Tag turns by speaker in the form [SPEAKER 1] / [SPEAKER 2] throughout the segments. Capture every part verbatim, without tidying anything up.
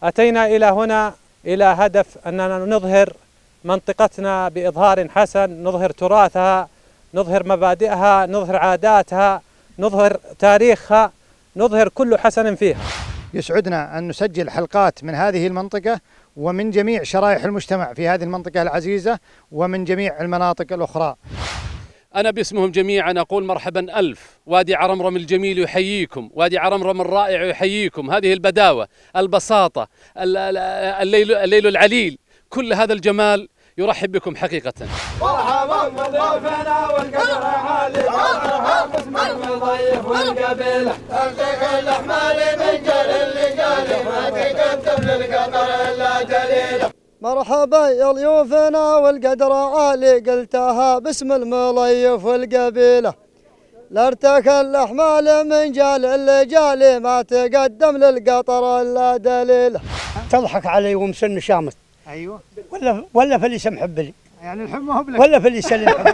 [SPEAKER 1] أتينا إلى هنا إلى هدف أننا نظهر منطقتنا بإظهار حسن، نظهر تراثها، نظهر مبادئها، نظهر عاداتها، نظهر تاريخها، نظهر كل حسن فيها.
[SPEAKER 2] يسعدنا أن نسجل حلقات من هذه المنطقة ومن جميع شرائح المجتمع في هذه المنطقة العزيزة ومن جميع المناطق الأخرى.
[SPEAKER 3] أنا باسمهم جميعا أقول مرحبا ألف. وادي عرمرم الجميل يحييكم، وادي عرمرم الرائع يحييكم. هذه البداوة، البساطة، الليل, الليل العليل، كل هذا الجمال يرحب بكم حقيقة.
[SPEAKER 4] مرحبا بضيفنا والقدر عالي، مرحبا باسم المضيف والقبيلة، تمسك الأحمال من جل اللجال، ما تقدم للقدر إلا دليله.
[SPEAKER 5] مرحبا يا ضيوفنا والقدر عالي، قلتها باسم المضيف والقبيلة، لا ارتكى الأحمال من جال اللجال، ما تقدم للقطر إلا دليله.
[SPEAKER 6] تضحك علي ومسن شامت.
[SPEAKER 2] ايوه.
[SPEAKER 6] ولا ولا فليس محب لي.
[SPEAKER 2] يعني الحب ما هو بلك.
[SPEAKER 6] ولا فليس لي محب.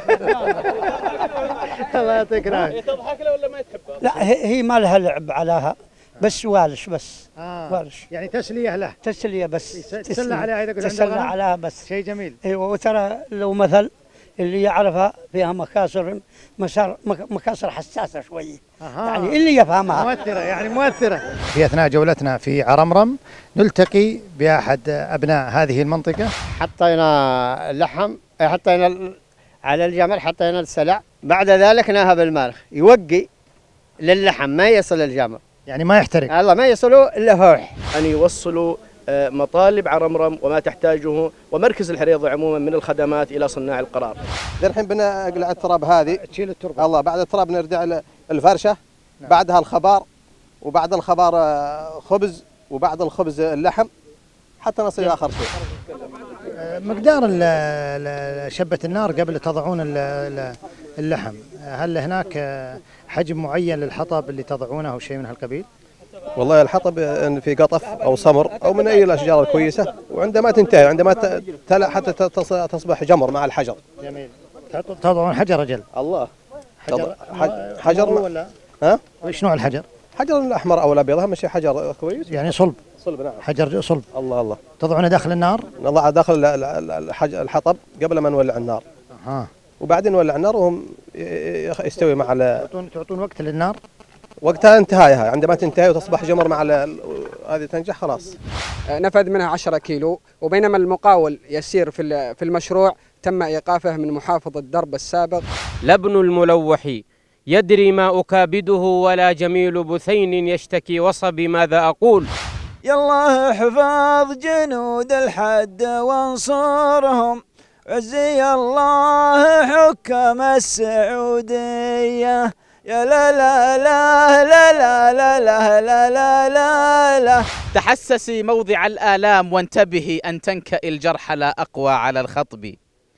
[SPEAKER 2] الله يعطيك العافيه.
[SPEAKER 3] تضحك له ولا ما تحبه؟
[SPEAKER 6] لا هي ما لها لعب علىها، بس والش بس.
[SPEAKER 2] آه.
[SPEAKER 6] والش.
[SPEAKER 2] يعني تسليه له.
[SPEAKER 6] تسليه بس.
[SPEAKER 2] تسلى عليها اذا قلت
[SPEAKER 6] تسلى عليها بس.
[SPEAKER 2] شيء جميل.
[SPEAKER 6] ايوه. وترى لو مثل اللي يعرفها فيها مكاسر مسار مكاسر حساسه شويه.
[SPEAKER 2] آه.
[SPEAKER 6] يعني اللي يفهمها.
[SPEAKER 2] مؤثره يعني مؤثره. في اثناء جولتنا في عرمرم نلتقي باحد ابناء هذه المنطقه.
[SPEAKER 7] حطينا اللحم، حطينا على الجمل، حطينا السلع، بعد ذلك ناهب المارخ يوقي للحم ما يصل الجمل،
[SPEAKER 2] يعني ما يحترق.
[SPEAKER 7] الله ما يصلوا الا هوح.
[SPEAKER 8] ان يوصلوا مطالب عرمرم وما تحتاجه ومركز الحريضة عموما من الخدمات الى صناع القرار.
[SPEAKER 9] الحين بنقلع التراب هذه،
[SPEAKER 2] تشيل التربه.
[SPEAKER 9] الله بعد التراب نرجع الفرشه. نعم. بعدها الخبار، وبعد الخبار خبز، وبعد الخبز اللحم، حتى نصل اخر شيء.
[SPEAKER 2] مقدار شبة النار قبل تضعون اللحم، هل هناك حجم معين للحطب اللي تضعونه او شيء من هالقبيل؟
[SPEAKER 9] والله الحطب في قطف او سمر او من اي الاشجار الكويسه، وعندما تنتهي عندما تلأ حتى تصبح جمر مع الحجر.
[SPEAKER 2] جميل. تضعون حجر اجل.
[SPEAKER 9] الله.
[SPEAKER 2] حجر
[SPEAKER 9] حجر
[SPEAKER 2] ولا؟
[SPEAKER 9] ها؟
[SPEAKER 2] وش نوع الحجر؟
[SPEAKER 9] حجر الاحمر او الابيض، اهم شيء حجر كويس.
[SPEAKER 2] يعني صلب.
[SPEAKER 9] صلب نعم.
[SPEAKER 2] حجر صلب.
[SPEAKER 9] الله الله.
[SPEAKER 2] تضعونه داخل النار؟
[SPEAKER 9] نضع داخل الحطب قبل ما نولع النار.
[SPEAKER 2] اها.
[SPEAKER 9] وبعدين نولع النار وهم يستوي مع ال
[SPEAKER 2] تعطون تعطون وقت للنار؟
[SPEAKER 9] وقتها انتهائها، عندما تنتهي وتصبح جمر مع هذه تنجح خلاص.
[SPEAKER 10] نفذ منها عشرة كيلو، وبينما المقاول يسير في في المشروع تم ايقافه من محافظ الدرب السابق.
[SPEAKER 11] لبن الملوح يدري ما أكابده، ولا جميل بثين يشتكي وصبي ماذا أقول.
[SPEAKER 4] يالله احفظ جنود الحد وانصرهم، عزي الله حكم السعودية، يا لا لا لا لا لا لا لا لا لا لا لا.
[SPEAKER 12] تحسسي موضع الآلام وانتبهي أن تنكئ الجرح لا أقوى على الخطب.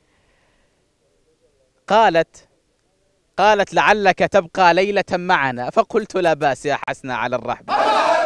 [SPEAKER 12] قالت قالت لعلك تبقى ليلة معنا، فقلت لا بأس يا حسن على الرحب.